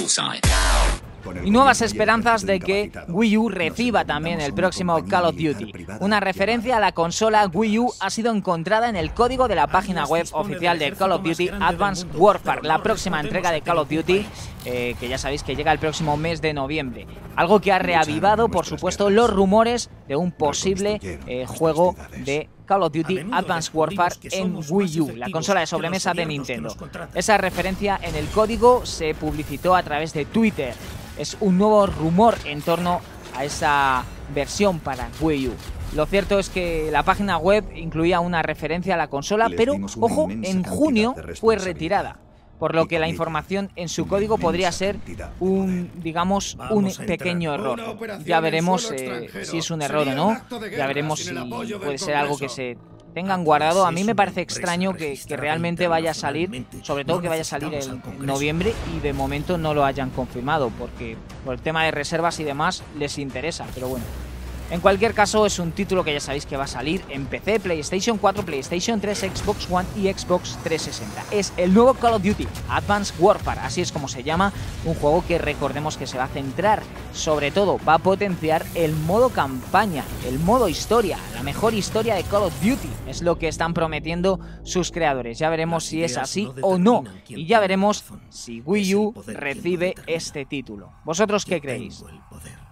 Y nuevas esperanzas de que Wii U reciba también el próximo Call of Duty. Una referencia a la consola Wii U ha sido encontrada en el código de la página web oficial de Call of Duty Advanced Warfare, la próxima entrega de Call of Duty, que ya sabéis que llega el próximo mes de noviembre. Algo que ha reavivado, por supuesto, los rumores de un posible juego de Call of Duty Advanced Warfare en Wii U, la consola de sobremesa de Nintendo. Esa referencia en el código se publicitó a través de Twitter. Es un nuevo rumor en torno a esa versión para Wii U. Lo cierto es que la página web incluía una referencia a la consola, pero, ojo, en junio fue retirada. Por lo que la información en su código podría ser un pequeño error. Ya veremos si es un error o no. Ya veremos si puede ser algo que se tengan guardado. A mí me parece extraño que realmente vaya a salir, sobre todo que vaya a salir en noviembre y de momento no lo hayan confirmado, porque por el tema de reservas y demás les interesa, pero bueno. En cualquier caso, es un título que ya sabéis que va a salir en PC, PlayStation 4, PlayStation 3, Xbox One y Xbox 360. Es el nuevo Call of Duty Advanced Warfare, así es como se llama, un juego que recordemos que se va a centrar, sobre todo va a potenciar el modo campaña, el modo historia, la mejor historia de Call of Duty, es lo que están prometiendo sus creadores. Ya veremos si es así o no, y ya veremos si Wii U recibe este título. ¿Vosotros qué creéis?